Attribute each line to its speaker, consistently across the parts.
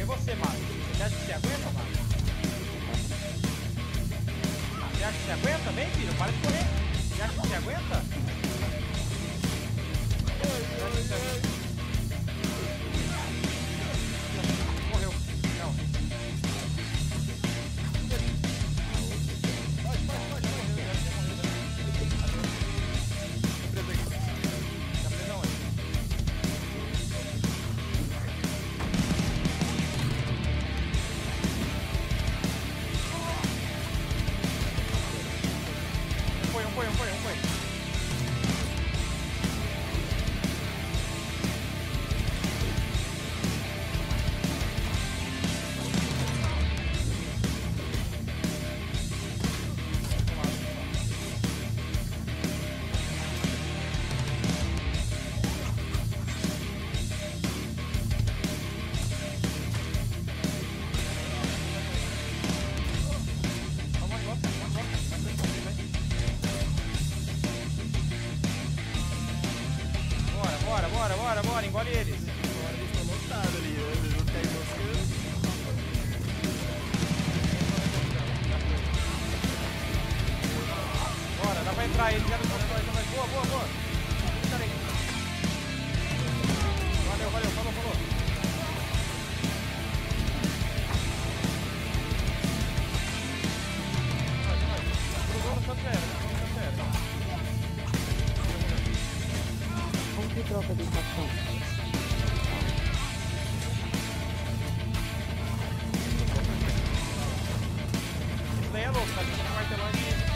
Speaker 1: você, Mago. Você acha que você aguenta, Mago? Você acha que você aguenta? Vem, filho, para de correr. Você acha que você aguenta? Morreu. Não. Pode, morreu. Tá preso aqui. Tá preso aonde? Um foi. Bora, engole eles.
Speaker 2: Agora eles estão lotados ali, eles vão cair moscando.
Speaker 1: Bora, dá pra entrar eles, já não pode entrar mais. Boa. Espera aí. Valeu, falou. Cruzou no canto já era.
Speaker 3: Como que troca de estação?
Speaker 1: Isso daí é louco, tá deixando o martelão e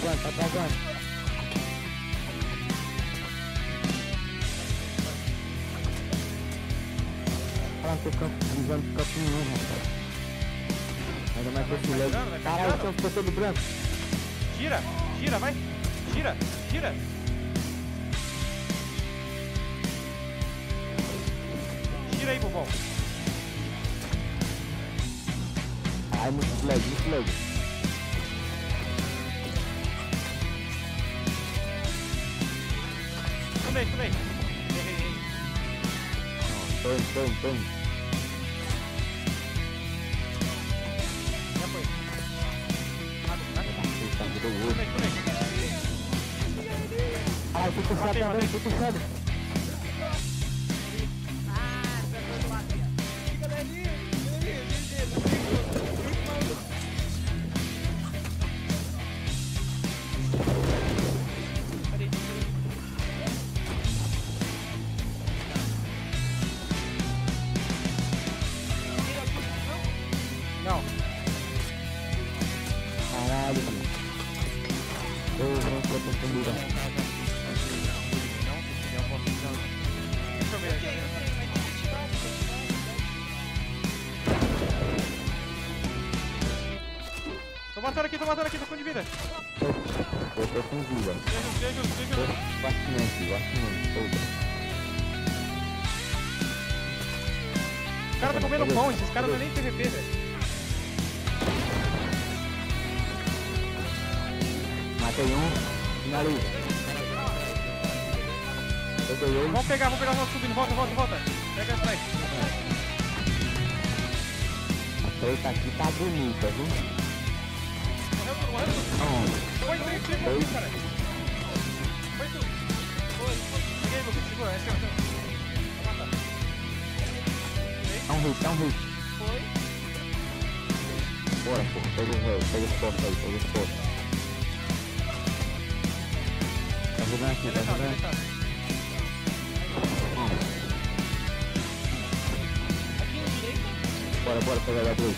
Speaker 4: travando, tá travando. Caralho, tô visando o campo nenhum, rapaz. Ainda mais com esse lag. Caralho, o campo ficou todo branco.
Speaker 1: Gira, gira, vai. Gira, gira. Gira aí, bobão.
Speaker 4: Ai, muito lag, muito lag.
Speaker 1: Também. Errei.
Speaker 4: Tô.
Speaker 1: Já foi. Nada.
Speaker 4: Puta, me deu outro.
Speaker 1: Também.
Speaker 4: Ai, tô puxado
Speaker 1: Matei.
Speaker 4: também, tô puxado.
Speaker 1: Não.
Speaker 4: Caralho, filho. Eu vou ter que mirar.
Speaker 1: Deixa eu ver. Tô matando aqui, tô com de vida.
Speaker 4: Eu tô com vida.
Speaker 1: Vejo.
Speaker 4: Bastante.
Speaker 1: Os caras tá comendo pão, esses caras não é nem PVP, velho.
Speaker 4: Matei um, finaliza. Peguei ele.
Speaker 1: Vamos pegar o nosso subindo, volta. Pega essa aí.
Speaker 4: A treta aqui tá bonita, viu?
Speaker 1: Morreu tudo. Foi tudo, cara. Foi tudo. Peguei, Lucas, segura, essa aqui, ó. Vai matar.
Speaker 4: Dá um hit.
Speaker 1: Foi.
Speaker 4: Bora, pô. Pega esse posto aí, Tá jogando aqui, tá jogando.
Speaker 1: Beleza.
Speaker 4: Bora pegar a dois.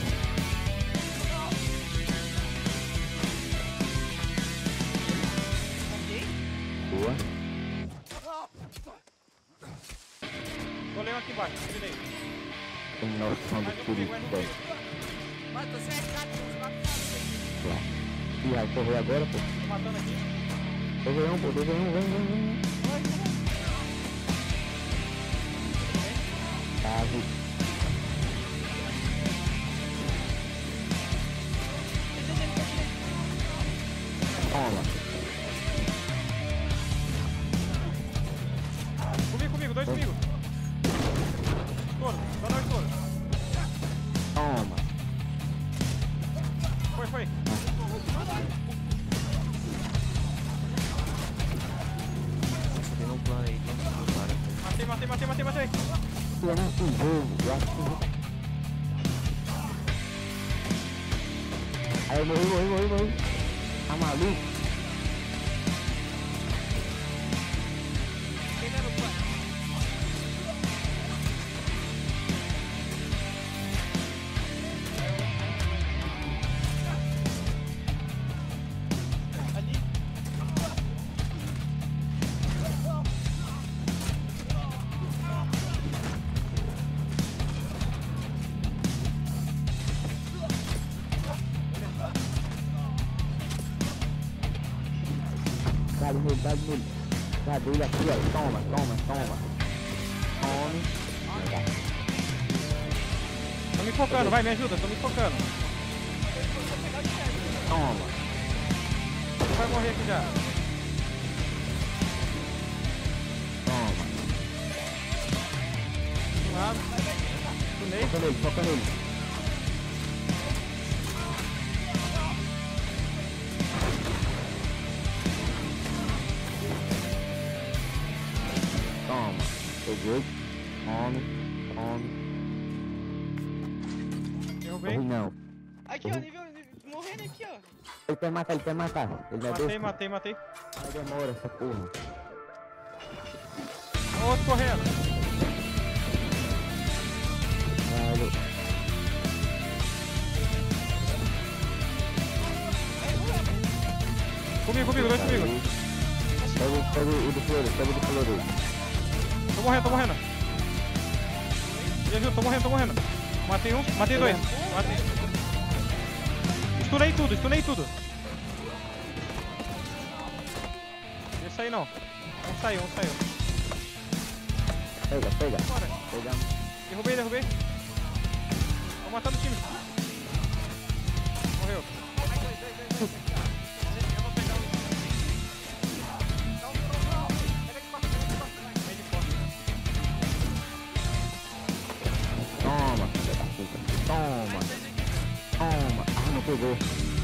Speaker 4: Boa.
Speaker 1: Vou ler um aqui embaixo, virei.
Speaker 4: Tem noção do tiro que tem.
Speaker 5: Mas você é chato, você vai
Speaker 4: Lá. Ih, vai correr agora, pô.
Speaker 1: Tô matando aqui.
Speaker 4: Peguei um, vem. Tá, viu? Toma.
Speaker 1: Comigo, dois comigo. Touro, dá dois touro.
Speaker 4: Toma.
Speaker 1: Foi.
Speaker 2: Tem um plano aí, vamos para.
Speaker 1: Matei.
Speaker 4: Eu não fui jogo, eu acho que... Aí eu morri. Tá maluco? Dá nele. Dá dele aqui, ó. Toma. Tome.
Speaker 1: Tô me focando, vai, me ajuda, tô me focando.
Speaker 4: Toma.
Speaker 1: Você vai morrer aqui já.
Speaker 4: Toma.
Speaker 1: Do lado. Do meio.
Speaker 4: Foca nele. Toma. Peguei. Tome.
Speaker 1: Derrubei.
Speaker 4: Não.
Speaker 5: Aqui, ó, nível morrendo aqui, ó.
Speaker 4: Ele quer matar. Ele não é desse.
Speaker 1: Matei.
Speaker 4: Mas demora essa porra.
Speaker 1: Outro correndo.
Speaker 4: Caralho.
Speaker 1: Comigo, dois comigo.
Speaker 4: Pega o do Flores.
Speaker 1: Tô morrendo. Me ajuda, tô morrendo. Matei um, matei dois. Matei. Estunei tudo. Deixa aí não. Um saiu.
Speaker 4: Pega.
Speaker 1: Bora.
Speaker 4: Pegamos.
Speaker 1: Derrubei. Vou matar o time. Morreu.
Speaker 4: Toma, filha da puta. Toma. Ah, não pegou.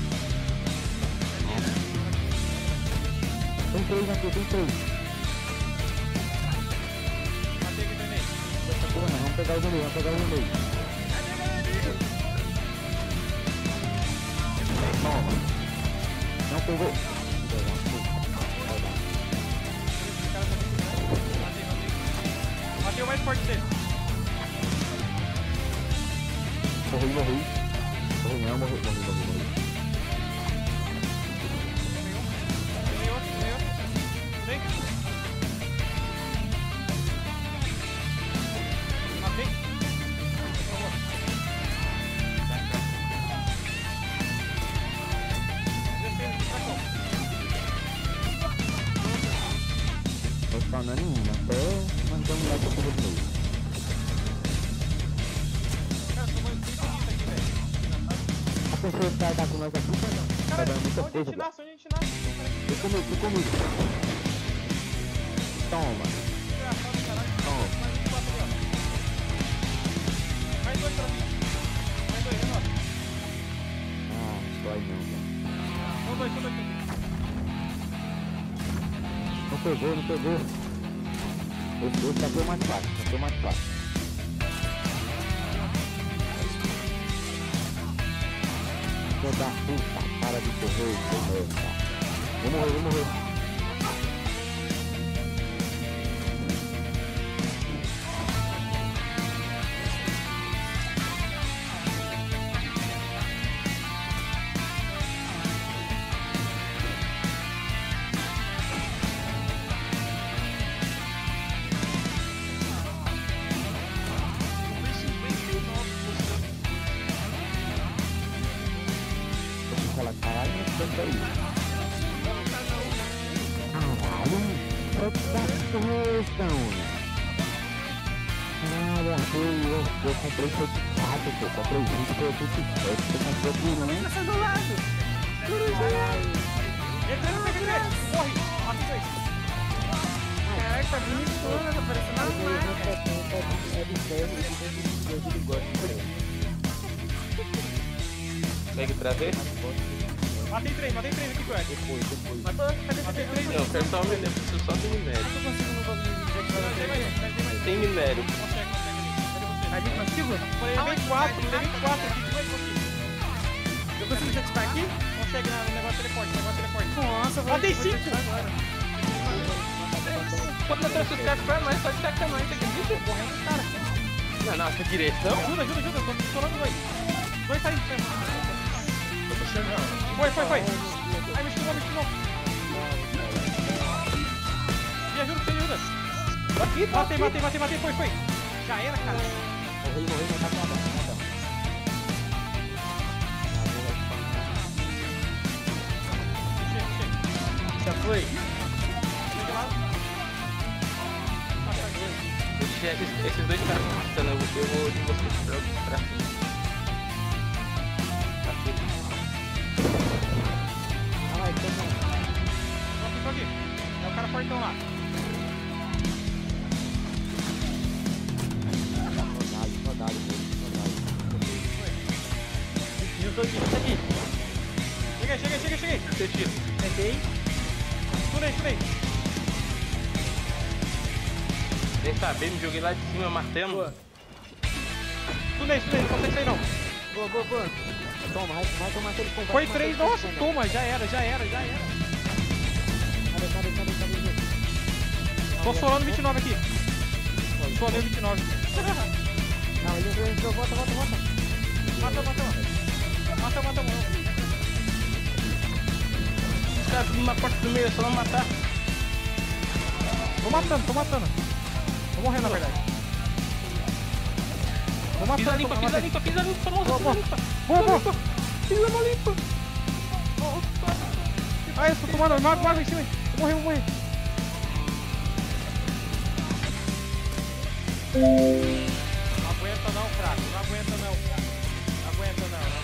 Speaker 4: Tem 3 aqui.
Speaker 1: Matei aqui também.
Speaker 4: Porra, vamos pegar o do meio. Toma. Não pegou.
Speaker 1: Matei o mais forte dele.
Speaker 4: Morri. Morri.
Speaker 1: Tem outro. Vem. Matei.
Speaker 4: Tô falando em mim, até mandamos lá pro do meio.
Speaker 1: Cara, tô muito bonito aqui, velho.
Speaker 4: A pessoa que tá com nós aqui, não. Tá
Speaker 1: Cara,
Speaker 4: dando muita
Speaker 1: onde a
Speaker 4: coisa.
Speaker 1: gente nasce?
Speaker 4: Vem comigo. Toma.
Speaker 1: Engraçado, caralho.
Speaker 4: Toma.
Speaker 1: Mais 4 ali, ó. Mais 2 pra mim. Mais 2, é nosso.
Speaker 4: Ah, dói não, velho.
Speaker 1: São dois pra mim.
Speaker 4: Não pegou. Esse daqui é o mais fácil. Filho da puta, para de correr, cara. Vou morrer. Caralho, não sei aí. Eu comprei certificado, pô. Comprei 20, foi 27. Você comprou tudo, né?
Speaker 3: Tá do lado.
Speaker 1: Entra no PVP. Morre. Matei 2.
Speaker 3: Caraca, tá bonitona, tá parecendo uma marca.
Speaker 4: É de ferro, ele gosta.
Speaker 2: Consegue trazer?
Speaker 1: Matei 3 aqui, Guarda.
Speaker 4: Depois.
Speaker 3: Matou? Cadê
Speaker 1: Matei 3
Speaker 2: Não, eu quero só minério, preciso só de minério.
Speaker 3: Eu consigo no bagulho de
Speaker 1: Consegue.
Speaker 2: Tem minério.
Speaker 1: Consegue ali. Cadê você?
Speaker 3: Ali, consigo?
Speaker 1: Levei 4 aqui.
Speaker 3: Eu consigo jetpack aqui?
Speaker 1: Consegue no negócio teleporte.
Speaker 3: Nossa, eu vou...
Speaker 1: Matei
Speaker 3: vou
Speaker 1: 5.
Speaker 3: jetpack agora.
Speaker 2: Quando eu trouxe os caras pra nós, só de tacar nós, você acredita?
Speaker 1: Correndo os caras.
Speaker 2: Na nossa direção?
Speaker 1: Ajuda. Tô pistolando 2. 2 saindo.
Speaker 2: Eu tô chegando.
Speaker 1: Foi. Ai, me estimou. Me ajuda.
Speaker 2: Aqui,
Speaker 1: Matei. Foi. Já era, cara.
Speaker 4: Morri, não tá nada.
Speaker 3: Já foi?
Speaker 1: Chega lá.
Speaker 2: Esses dois caras passando, eu vou de vocês pra cima. Aqui.
Speaker 4: Ai,
Speaker 1: Tô aqui. É o cara fortão lá.
Speaker 4: Rodado.
Speaker 3: Eu tô aqui.
Speaker 1: Cheguei.
Speaker 2: Você tira.
Speaker 3: Peguei.
Speaker 1: Estunei.
Speaker 2: Nem saber, me joguei lá de cima, martelo.
Speaker 3: Boa.
Speaker 1: Estunei, não consegue sair não.
Speaker 3: Boa.
Speaker 4: Toma, vai tomar aquele combate.
Speaker 1: Foi 3, nossa, toma, já era.
Speaker 4: Cadê?
Speaker 1: Tô solando 29 aqui. Solei o 29.
Speaker 4: Não, ele entrou, volta.
Speaker 1: Mata.
Speaker 2: caras subindo na porta primeiro, é só não matar.
Speaker 1: Tô matando. Tô morrendo, na verdade. Tô matando,
Speaker 2: Pisa limpa, moça, pisa limpa.
Speaker 1: Boa.
Speaker 2: Pisa limpa.
Speaker 1: Ai, eu tô tomando, mago em cima. Vou morrer. Não aguenta não, fraco. Não aguenta não.